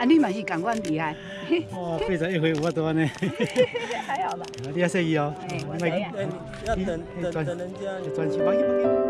啊，你嘛是感官厉害。 哇，81回500多万呢。 还好吧。 你要设计哦。 要等人家。 转去帮你帮你。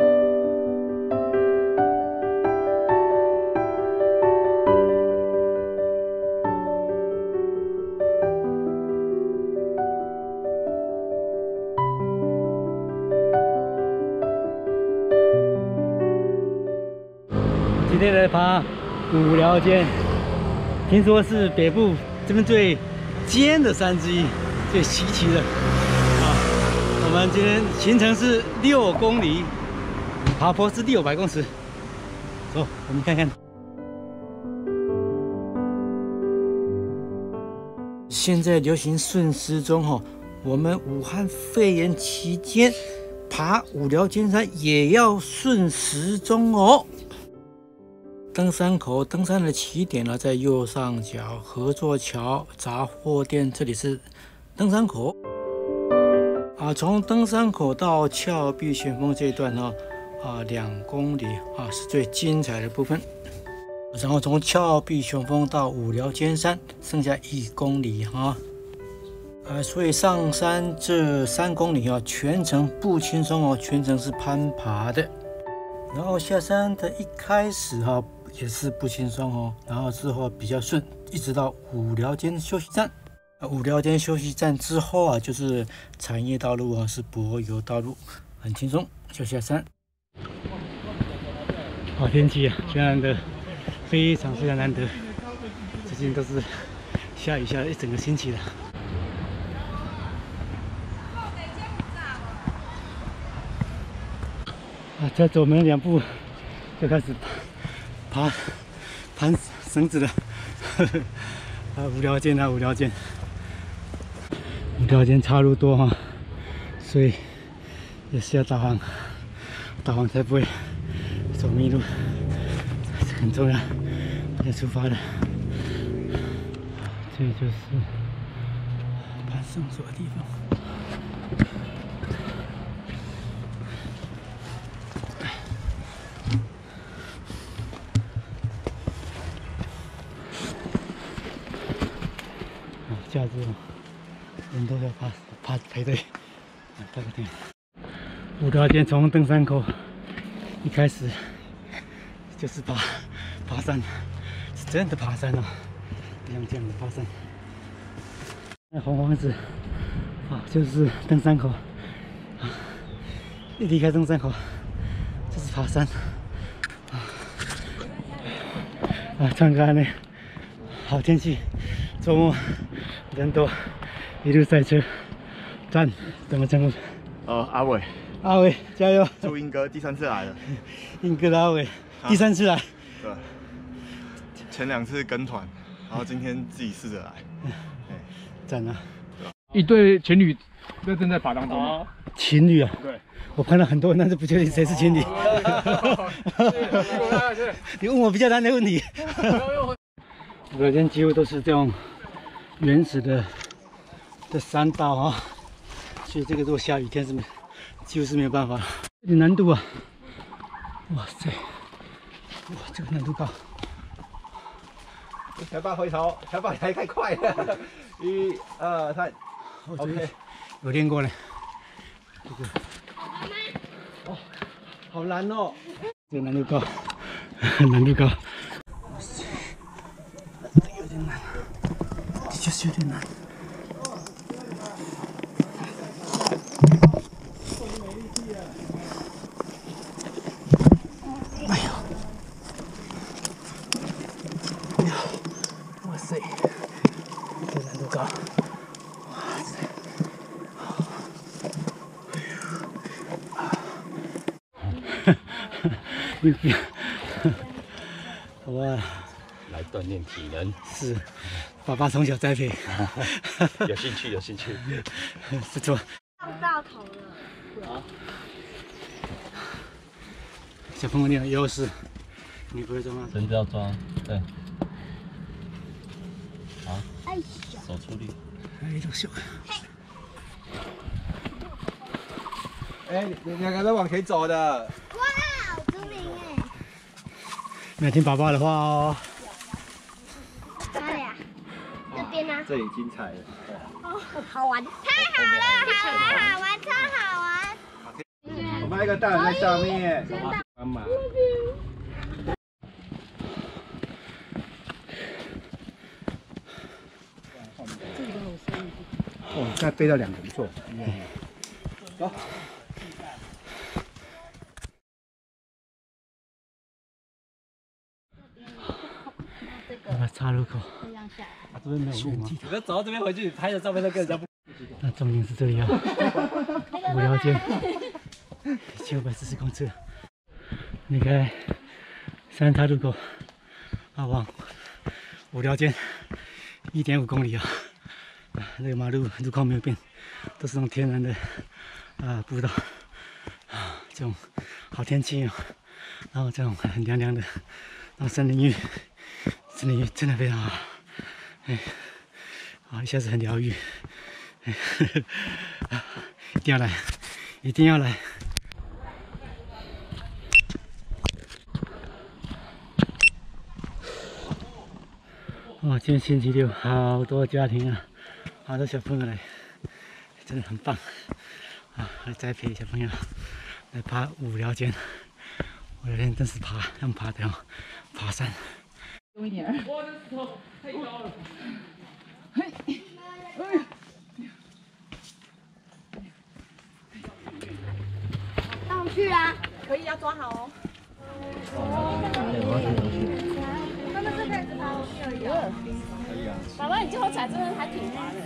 今天来爬五寮尖，听说是北部这边最尖的山之一，最稀奇的啊。我们今天行程是6公里，爬坡是600公尺。走，我们看看。现在流行顺时钟哦，我们武汉肺炎期间爬五寮尖山也要顺时钟哦。 登山口，登山的起点呢在右上角，合作桥杂货店，这里是登山口。从登山口到峭壁旋风这一段呢，2公里是最精彩的部分。然后从峭壁旋风到五寮尖山，剩下1公里所以上山这3公里全程不轻松哦，全程是攀爬的。然后下山的一开始也是不轻松哦，然后之后比较顺，一直到五寮尖休息站。五寮尖休息站之后就是产业道路是柏油道路，很轻松就下山。好天气非常的非常难得，最近都是下雨下了一整个星期了。再走没2步就开始攀绳子了，五寮尖五寮尖岔路多所以也是要导航才不会走迷路，这很重要。要出发了，这就是攀绳索的地方。 假日人都在排队，大个天。五寮尖从登山口一开始就是爬山，是真的爬山这样的爬山。那红房子就是登山口一离开登山口就是爬山唱歌呢，好天气，周末。 人多，一路赛车，赞！怎么称呼？ 阿伟， 阿伟加油！ 祝英哥第3次来了， 英哥的阿伟第3次来， 对，前2次跟团，然后今天自己试着来， 赞啊！ 一对情侣正在爬当中。 情侣啊？ 对， 我看到很多人，但是不确定谁是情侣。你问我比较难的问题。五寮尖几乎都是这种。 原始的山道所以这个如果下雨天是几乎是没有办法，有点难度哇塞，这个难度高。 小爸回头，小爸来太快了，1、2、3 ，OK， 有练过了。这个好难哦，这个难度高，难度高。这个有点难。 就是有点难。哎呦！哇塞，这难度高！哇塞！好吧。 来锻炼体能是，爸爸从小栽培， 有兴趣，有兴趣， 不错。 撞到头了。 小朋友你有优势，你不会撞吗？ 绳子要抓，对。好， 哎呀， 手出力。 哎，这个小。 你2个都往前走的。 哇，好聪明哎！ 你要听爸爸的话哦。 这里精彩了。 好玩，太好了，好玩，超好玩。 我们还有一个大人在上面，妈妈。哦，现在背到2个不错。走。 岔路口，这边没有路吗？ 你们走到这边回去拍的照片都跟人家不。 那终点是这里啊，无聊间，1940公尺。离开3岔路口，往无聊间1.5公里啊。那个马路路况没有变，都是那种天然的步道啊。这种好天气哦，然后这种很凉凉的，然后森林浴真的非常好，一下子很疗愈，一定要来，一定要来。哦，今天星期六，好多家庭啊，好多小朋友来，真的很棒来栽培小朋友来爬无聊间。无聊间真是用爬的哦，爬山。 重一点。 我的石头太高了。 上去啊！ 可以要抓好哦。 他们是可以爬上去而已。 爸爸，你最后踩真的还挺滑的。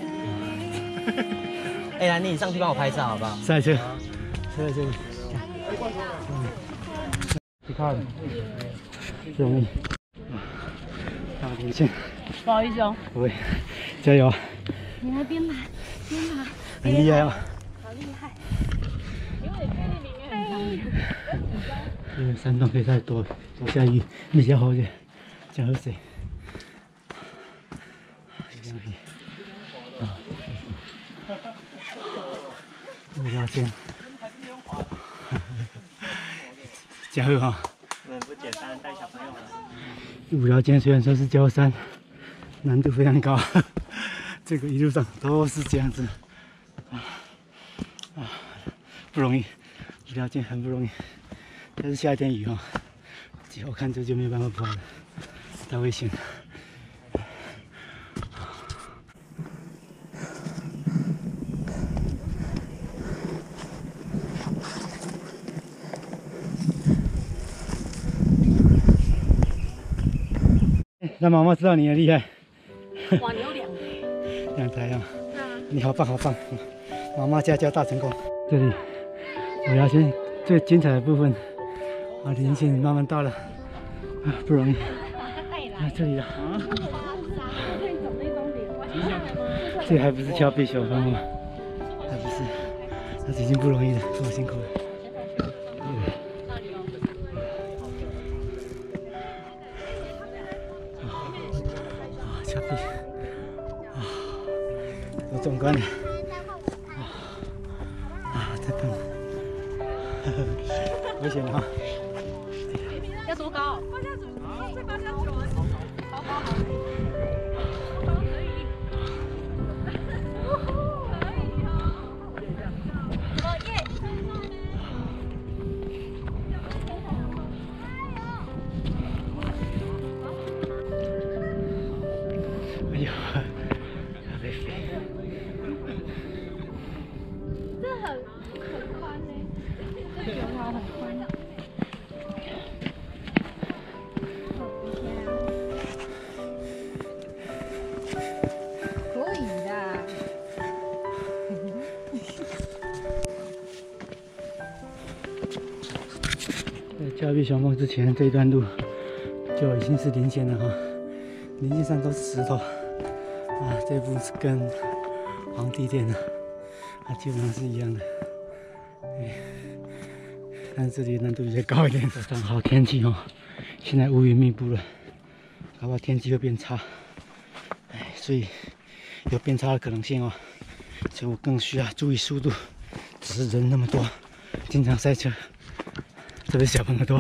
哎，兰妮，你上去帮我拍照好不好？ 赛车，在这里。你看，不容易。大连线。 不好意思哦。 不会，加油！ 你还边爬边爬， 很厉害哦。 好厉害！ 这个山洞可以再躲下雨，比较好一点，这样喝水。无聊间，加油哈！ 不简单，带小朋友来。 无聊间虽然说是焦山，难度非常高，这个一路上都是这样子，不容易，无聊间很不容易。但是下一点雨哦，我看这就没有办法跑了，太危险了。让妈妈知道你很厉害。 哇，你有 2台啊！你好棒好棒！妈妈家教大成功。这里无聊间最精彩的部分连线慢慢到了不容易。这里了这还不是峭壁小峰吗？还不是，那已经不容易了，这么辛苦了。峭壁有壮观的太棒了，危险了要多高？8+9，再8+9。好。 哎呀，累死！ 这很宽呢，这9条很宽。可以的。 在峭壁小峰之前这一段路就已经是林线了哈，林线上都是石头这步是跟皇帝殿的基本上是一样的，但是这里难度比较高一点。早上好天气哦，现在乌云密布了，搞不好天气会变差，所以有变差的可能性哦，所以我更需要注意速度。只是人那么多，经常塞车，特别小朋友多。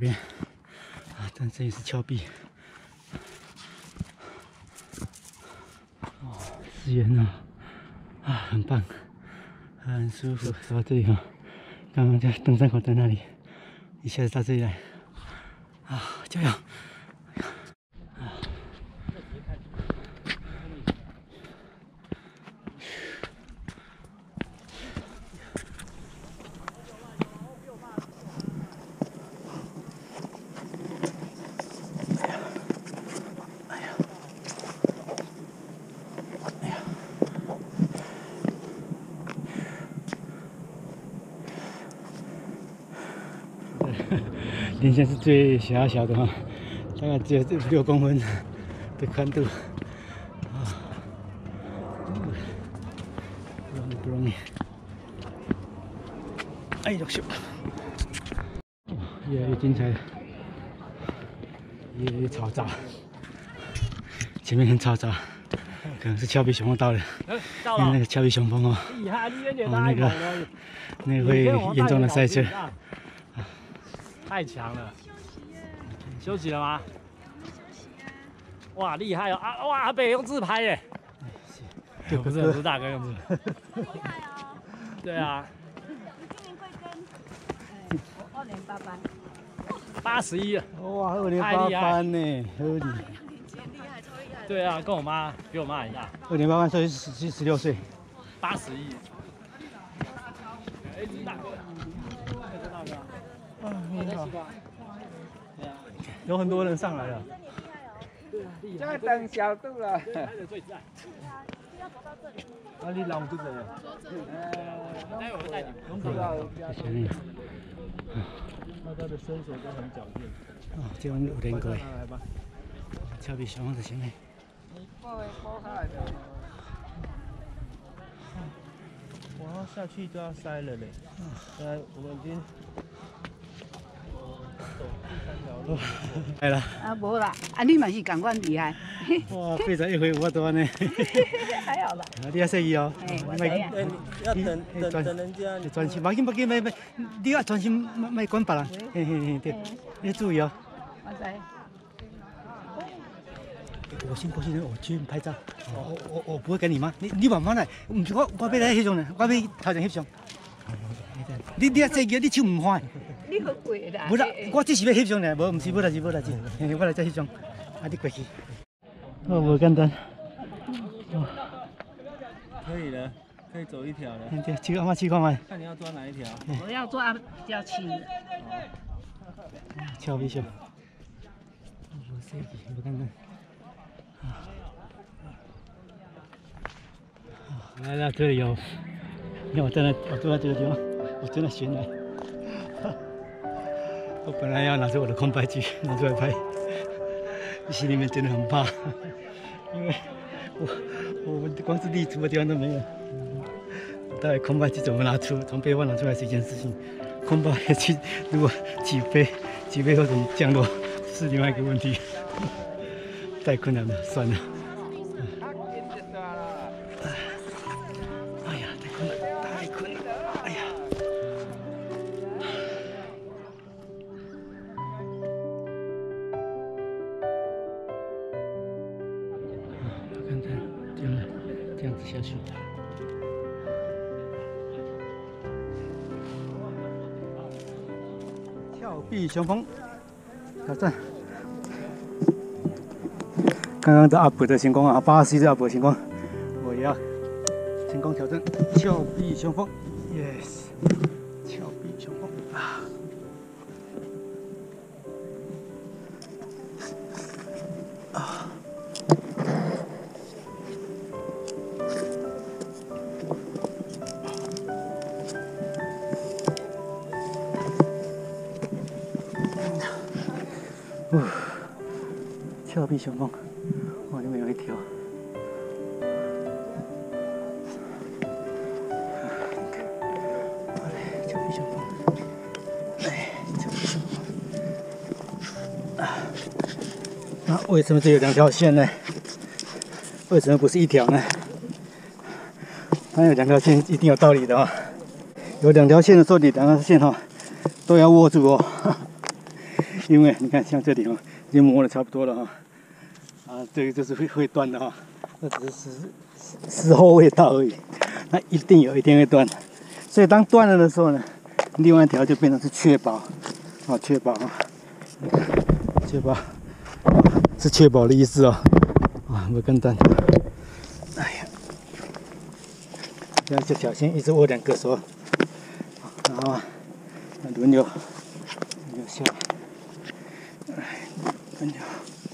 边啊，但这里是峭壁。哦，视野呢啊，很棒，很舒服。走到这里哈，刚刚在登山口在那里，一下子到这里来，啊，加油！ 连线是最狭小的哈，大概只有6公分的宽度啊，不容易。哎呦咻！越来越精彩了，越来越嘈杂，前面很嘈杂，可能是峭壁雄风到了，因为那个峭壁雄风哦，那个会严重的塞车。 太强了，休息了吗？哇，厉害哦！啊，哇，阿北用自拍耶，不是大哥用自拍， 厉害哦！ 对啊， 今年贵庚？2年8班。 81了， 哇，2年8班呢，合理。 厉害，超厉害。 对啊，跟我妈比我妈一样 2年8班，所以16岁。 81。哎，这大哥，这大哥。 你好， 有很多人上来了。 这个等小度了。啊，你老不这样？待会我带你。不知道。 前面。 那他的身手都很矫健。 哦，这样5年过。来吧。峭壁雄风在前面。 你过来的。哇，下去就要塞了嘞。我们已经。 来了啊，无啦，啊，你嘛是共阮厉害。 哇，费才1回5万多呢。 还好啦。 你要适意哦。 我知影。 要等人家。 专心，别紧，你要专心，别管别人。嘿嘿嘿，对，你要注意哦。 我知。 我先过去，我去拍照。我不会跟你吗？你慢慢来，唔是我要来翕相呢，我要头前翕相。你要这个，你手唔快。 你好贵啦！ 不是，我只是要翕相呢，无是，无代志。我来再翕相，啊，你过去。哦，无简单。哦， 可以了，可以走一条了。 对，去看看。 看你要抓哪一条？ 我要抓比较轻的。 峭壁熊。无简单。来到这里有，你看我坐在这个地方，我真的悬崖。 我本来要拿出我的空拍机拿出来拍，心里面真的很怕，因为我光是立足的地方都没有，到底空拍机怎么拿出？从背包拿出来是一件事情，空拍机如果起飞或者降落是另外一个问题，太困难了，算了。哎呀，太困难，哎呀。 这样子下去。峭壁雄风挑战，刚刚的阿伯的成功啊，81的阿伯成功，我也要成功挑战峭壁雄风 ，yes， 峭壁雄风啊！啊！ 峭壁雄风，哇，里面有一条。峭壁雄风，哎，峭壁雄风。啊，为什么只有2条线呢？为什么不是1条呢？它有2条线一定有道理的哦。有2条线的时候，你2条线哈都要握住哦。 因为你看像这里哦，已经磨得差不多了哈。这个就是会断的哈，那只是时候未到而已，那一定有一天会断。所以当断了的时候呢，另外一条就变成是确保，确保是确保的意思哦，不更单。哎呀，这样就小心，一直握2个手，然后轮流下，轮流。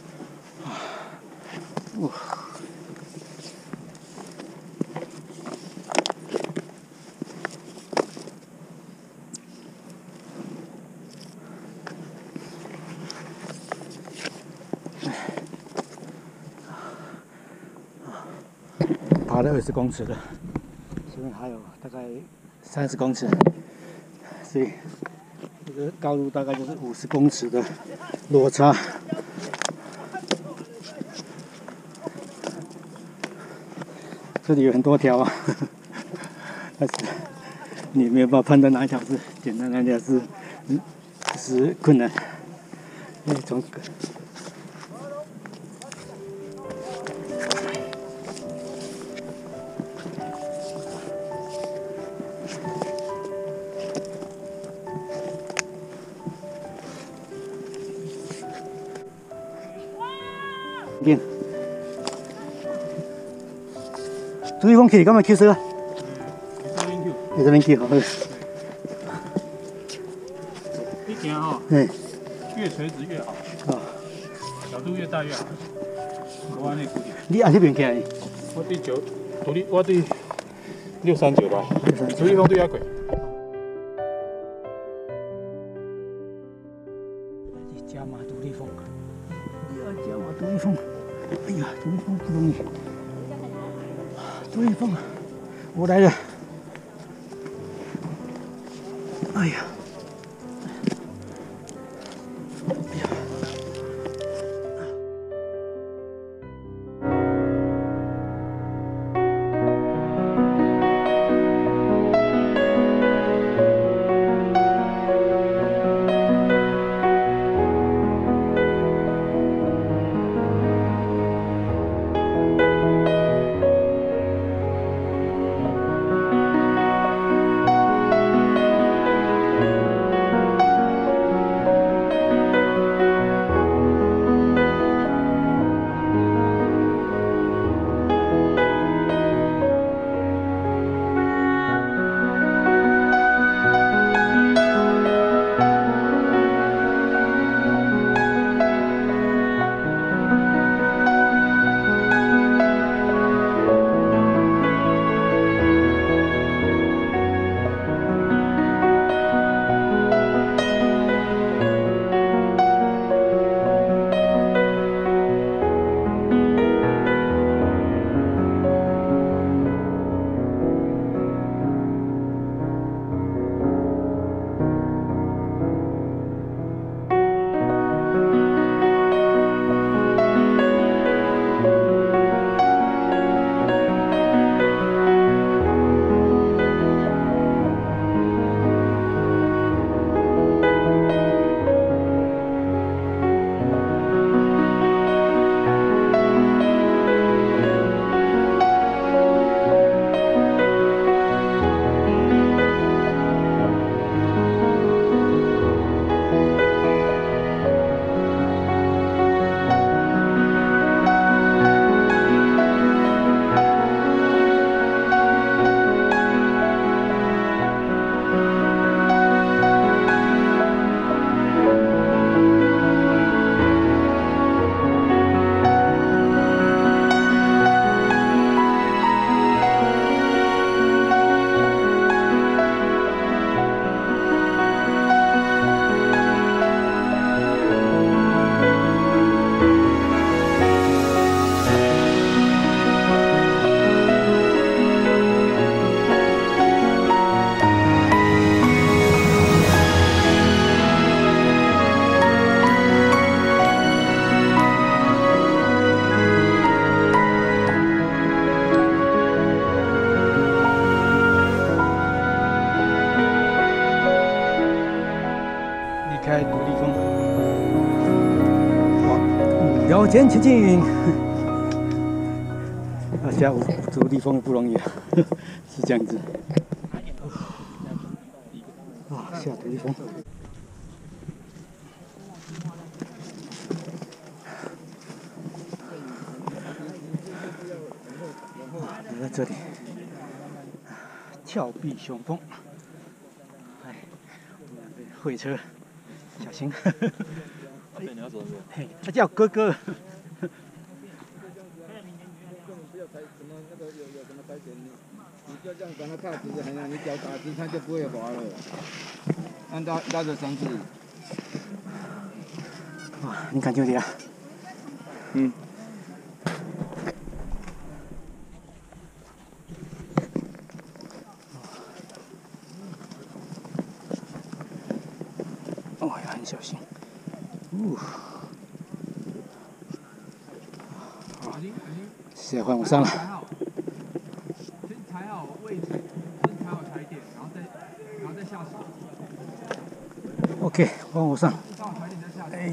爬了20公尺了，这边还有大概30公尺，所以这个高度大概就是50公尺的落差。这里有很多条啊，但是你没有办法判断哪一条是简单，哪一条是困难。因为从见。注意风起，咁咪 Q 死啦！你这边 Q 好。 你行哈，越垂直越好，角度越大越好。我按那固定。 你按这边起来。 我对9，我对639吧。注意风对压轨。 加码独立风，要加码独立风。哎呀，独立风不容易。独立风，我来了。哎呀。 间前进。下午走地风不容易啊，是这样子。啊，下土地风。在这里，峭壁雄风。哎，会车，小心。 你要走那边？ 嘿，他叫哥哥。 你就这样把它踏直，很让你脚打直，它就不会滑了。按照拉着绳子。 哇，你感觉怎样？ 嗯。 哦，要很小心。好，现在换我上了。 踩好位置，先踩好踩点，然后再下手。 OK， 换我上。哎。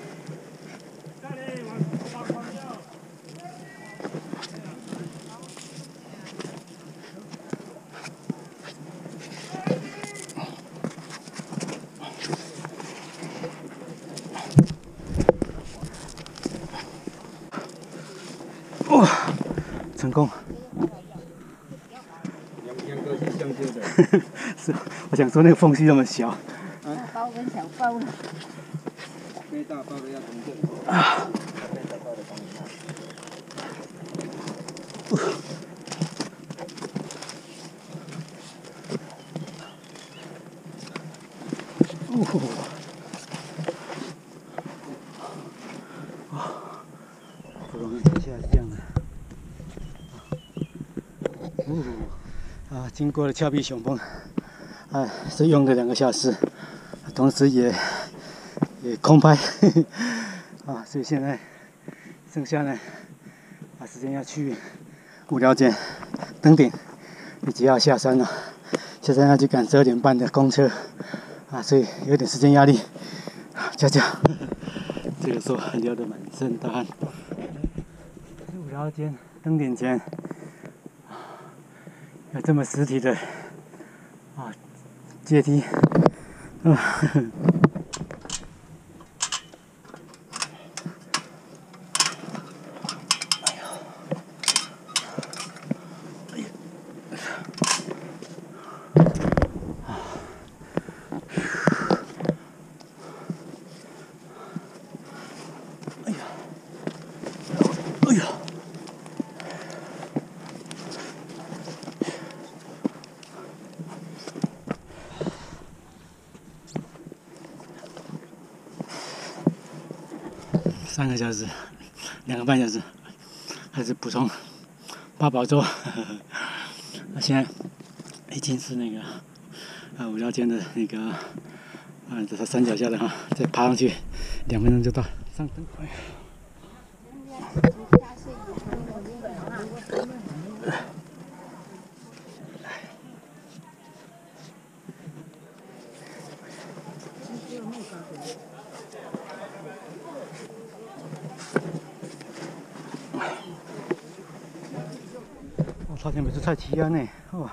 哇，成功！ 两个是相接的。 是，我想说那个缝隙那么小。 大包跟小包了。 背大包的要从这里。啊。背小包的帮你拿。 不容易，下是这样的。经过了峭壁雄风，是用了2个小时，同时也空拍，所以现在剩下呢，时间要去无聊间登顶，以及要下山了。下山要去赶12点半的公车，所以有点时间压力。佳佳，这个时候流得满身大汗。无聊间登顶前。有这么实体的阶梯，3个小时，2个半小时，还是补充8宝粥。现在已经是那个无聊间的那个这山脚下的再爬上去2分钟就到。上灯，差点没是菜奇呢，哦。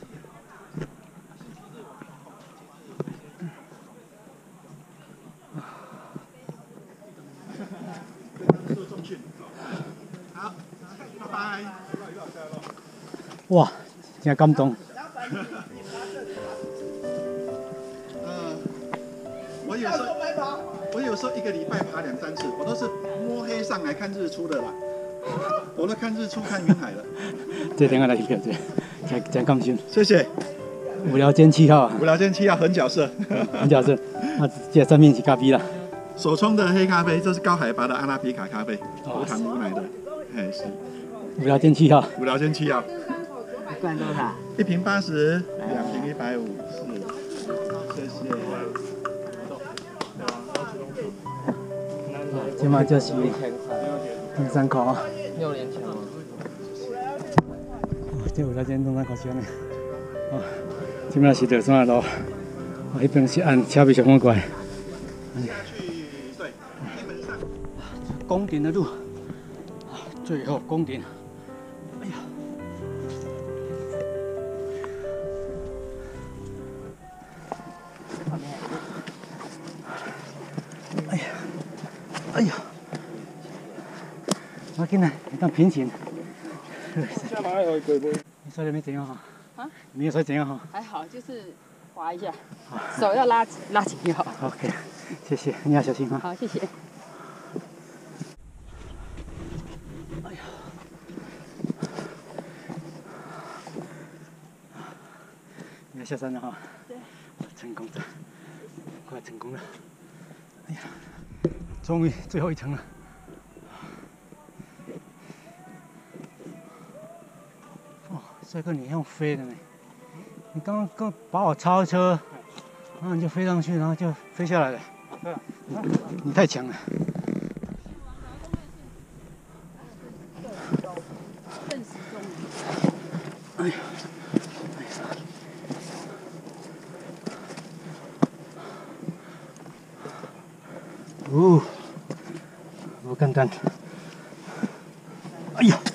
好，拜拜。 哇，真感动。 我有时候1个礼拜爬2、3次，我都是摸黑上来看日出的啦。我都看日出看云海了。 这点我来一票，真感谢。 谢谢。 无聊间7号。 无聊间7号很角色。 很角色。这上面是咖啡啦。 手冲的黑咖啡，这是高海拔的阿拉比卡咖啡，无糖无奶的。哎，是。 无聊间7号。 无聊间7号。 一罐多少 ？1瓶80，2瓶150。谢谢。 今晚就是登山口啊。 6年前吗？ 这有那间登山口前呢，今麦是落山路，那边是按峭壁上风过来。 下去，对，基本上。 宫顶的路，最后宫顶。哎呀！哎呀！哎呀！我进来，一旦平行。 下马有鬼不？ 你摔的没怎样哈？ 啊？ 没有摔怎样哈？ 还好，就是滑一下，手要拉紧就好。 OK， 谢谢，你要小心哈。 好，谢谢。 哎呀！你要下山了哈？ 对。 成功了，快成功了！哎呀，终于最后一层了。哦，帅哥，你用飞的呢？你刚刚把我超车，然后你就飞上去，然后就飞下来了。对啊，你太强了。 更时钟。 哎呀！哦，不简单。哎呀！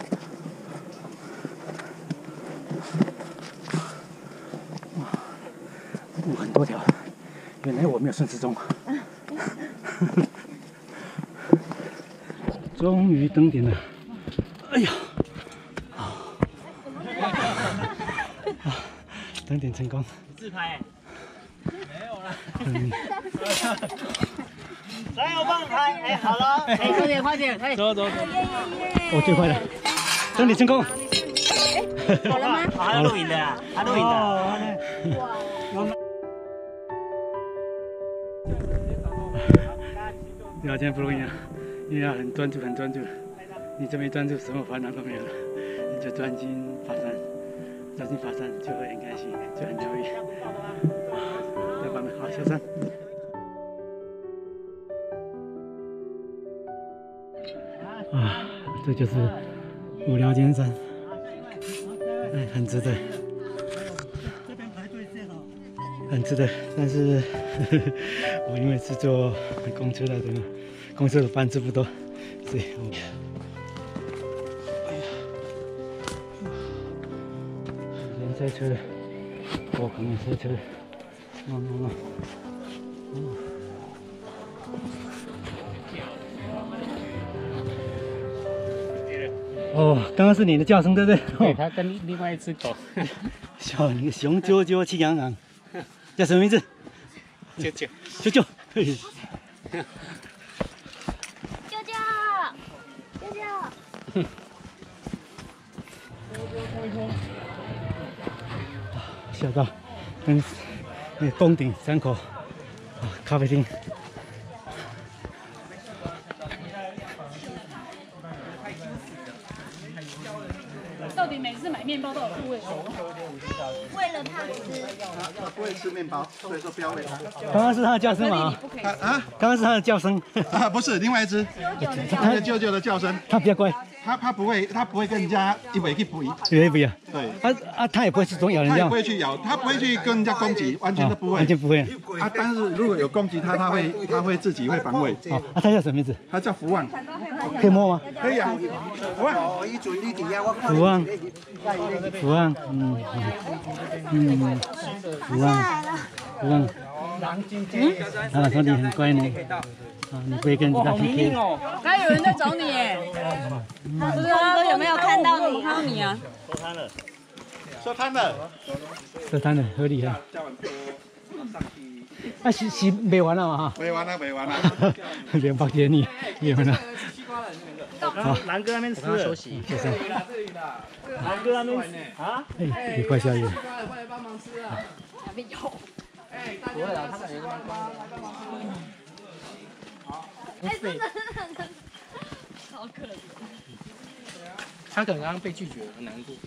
路很多条，原来我没有顺时钟。终于登顶了！哎呀！登顶成功。 自拍。没有了。 来，我帮你拍。哎，好了。 哎，快点，快点，哎。 走。 我最快了，登顶成功。 好了吗？ 还要录影的啊，还录影的。 聊天不容易啊，因为要很专注，很专注。你这么一专注，什么烦恼都没有了，你就专心爬山，专心爬山就会很开心，就很疗愈。对吧？好，下山。啊，这就是五寮尖山，哎，很值得。很值得，但是我因为是坐公车来的嘛，公车的班次不多，所以我，哎呀，人塞车，我可能塞车，哦，刚刚是你的叫声对不对？ 对，它跟另外一只狗。 小你个雄赳赳气昂昂。叫什么名字？ 啾啾。 啾啾。下到那宫顶山口咖啡厅。 到底每次买面包都有部位？ 为了他吃。 他不会吃面包，所以说不要喂他。 刚刚是他的叫声吗？刚刚是他的叫声。 啊，不是，另外一只，那个舅舅的叫声。 他比较乖。 他不会跟人家一尾去不一。 一不一样。 对。 他也不会去总咬人家。 他也不会去咬，他不会去跟人家攻击，完全都不会。 完全不会。 但是如果有攻击他，他会自己会防卫。 他叫什么名字？ 他叫福旺。 可以摸吗？ 可以啊。福旺。 福旺。福旺，福旺，他说你很乖呢，你不会跟人家 PK。 刚有人在找你耶，不知道有没有看到你？看到你啊？ 收摊了， 收摊了，合理啊。是没完了嘛哈？ 没完了。 连包给你，没完了。 好，南哥那边吃了，休息。 谢谢。 南哥那边啊？ 哎，你快下雨。 过来帮忙吃啊！哪边有？哎，不会啊，他感觉这边好。哎，真的，好可怜。 他可能刚刚被拒绝，很难过。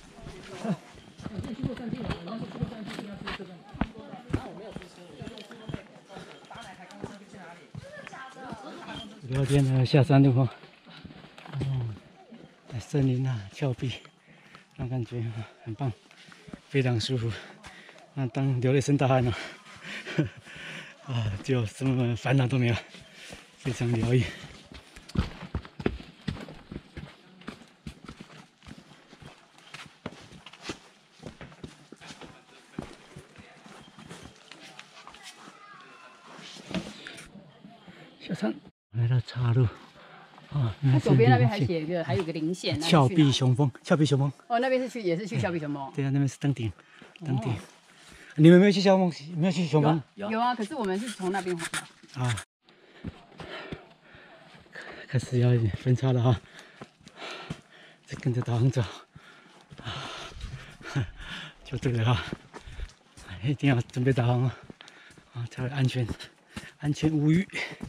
聊天的下山路哈，森林啊，峭壁，那感觉很棒，非常舒服。那当流了一身大汗了，就什么烦恼都没有，非常疗愈。 小山来到岔路，啊， 它左边那边还写一个，还有一个零线。 峭壁雄峰，峭壁雄峰。 哦，那边是也是去峭壁雄峰。 对啊，那边是登顶，登顶。你们没有去峭峰？没有去雄峰？ 有啊，可是我们是从那边回来。 啊，开始要分叉了哈，再跟着导航走，啊，就对了哈，一定要准备导航啊，啊才会安全，安全无虞。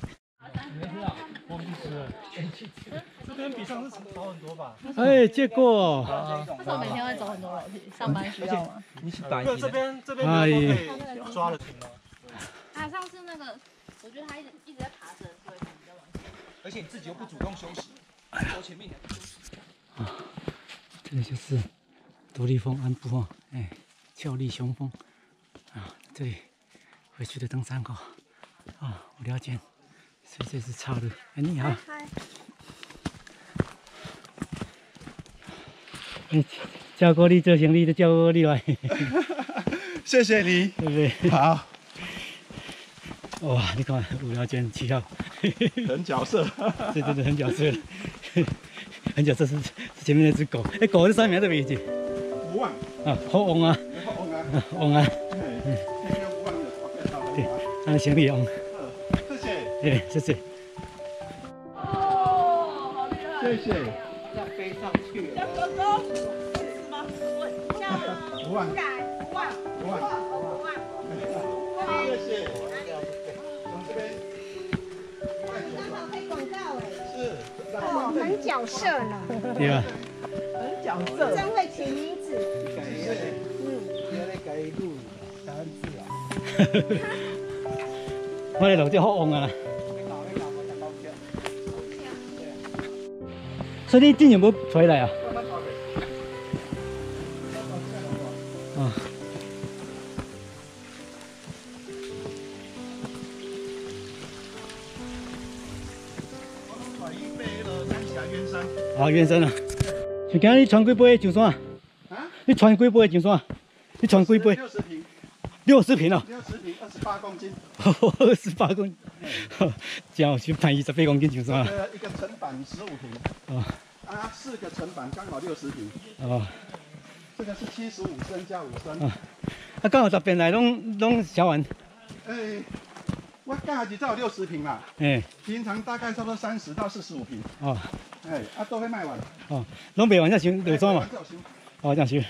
这边比上次早很多吧？ 哎，借过。 为什么每天会走很多楼梯？上班需要吗？ 你是白这边都可以抓了停了。 啊，上次那个，我觉得他一直在爬绳，所以比较容易。 而且你自己又不主动休息，走前面。 啊，这个就是独立峰安部啊，哎，峭立雄峰啊，这里回去的登山口啊，无聊间，所以这是岔路。哎，你好。叫过你做生意，就叫过你来。 谢谢你， 对不对？ 好， 哇，你看无聊间7号， 很角色， 这真的很角色，很角色是前面那只狗，哎，狗是啥名字名字？ 吴旺啊，好旺啊，旺啊，对，他行李旺， 谢谢， 哎，谢谢。 哦，好厉害！ 谢谢， 要飞上去。 小狗狗，是吗？我吴旺， 5万， 谢谢，从这边， 哦，很角色呢， 对吧？ 真会起名字。 我哋路真好旺啊！所以你今年冇回来啊？啊。啊，原山啊！是今日你穿几杯上山？ 啊？ 你穿几杯上山？你穿几杯 60瓶 ？60瓶哦。 60瓶，28公斤。 28公斤，真有去攀28公斤上山。 一个层板15瓶。 哦。 啊，4个层板刚好60瓶。 哦。 这个是75升加5升。 啊，啊，刚好10边来拢销完。 我刚才只有60瓶啦。平常大概差不多30到45瓶。哦。都会卖完。 哦，拢卖完才上落山嘛。哦，这样收。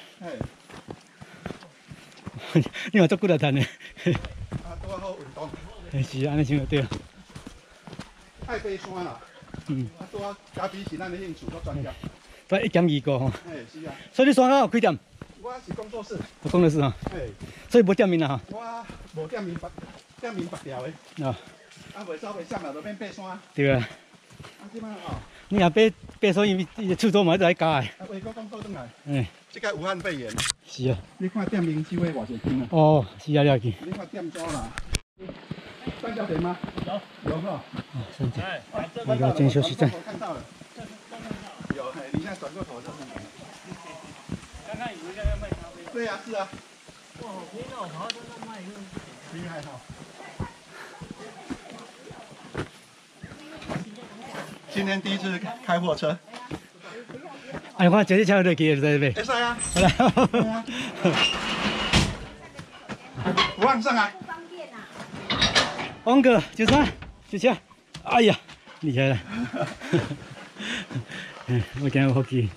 你嘛足骨力赚的。 都要好运动。 是安尼想就对了。 爱爬山啦。都要加比是咱的兴趣和专业。 不1减2个吼。 是啊。 所以你山下有开店？ 我是工作室。 有工作室哈。所以无店面啦哈。 我无店面白条的。哦。袂走袂闪啦，就免爬山。对啊。即摆吼。 你若爬山，因为厝多嘛，就爱加的。 话讲倒转来。这个武汉肺炎。 是啊。 你看店名收的偌侪斤啊？ 哦，是啊，了解。 你看店多啦。三角点吗？有哈。 三角。无聊间休息站。 我看到了。有，你现在转过头就看到了。 刚刚以为要卖咖啡。 对啊，是啊。 哇，好拼哦，跑到那卖一个。 厉害哈。今天第一次开货车。 哎，我这里车落去在呗。 会使啊。 好来。 不让上来。 王哥，就车，就车。哎呀，厉害了。我今日有福气。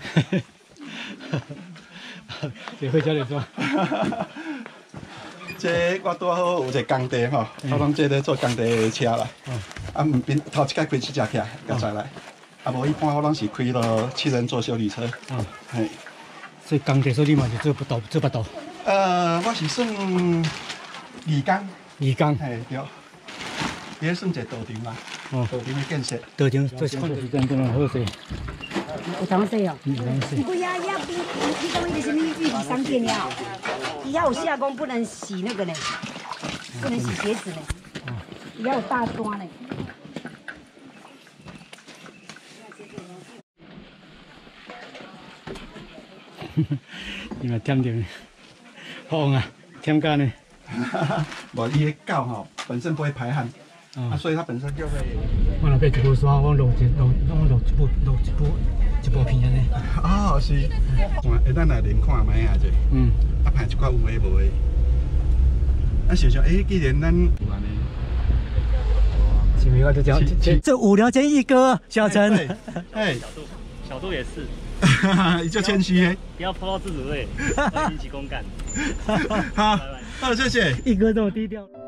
这会教练说。 这我拄好有一个工地吼，我讲这咧做工地的车啦。啊，唔边头一届开7架车，夹载来。啊，无一般我拢是开了7人座休旅车。哦，嘿。 所以工地所以你嘛就做不到。 我是算二工。 2工。 嘿，对。也算一个道场啦。哦。道场的建设。 道场做休息站真系好势。 有当时哦。 有当时。 不过呀，你讲伊个什么玉里商店呀？伊还有下工不能洗那个呢，不能洗鞋子呢。伊还有大抓呢。 你嘛添点，好啊，添加呢。 无，伊的狗吼本身不会排汗， 所以它本身就会。 我若买一部书，我录一部片安尼。 哦，是。会当来连看卖啊者。啊，拍一寡有诶无诶。啊，想想，既然咱有安尼。 前面我就讲，这无聊间一哥，小陈。 哎， 小度也是。 你就谦虚。 不要抛到自主队，引起公干。 好，谢谢。 一哥这么低调。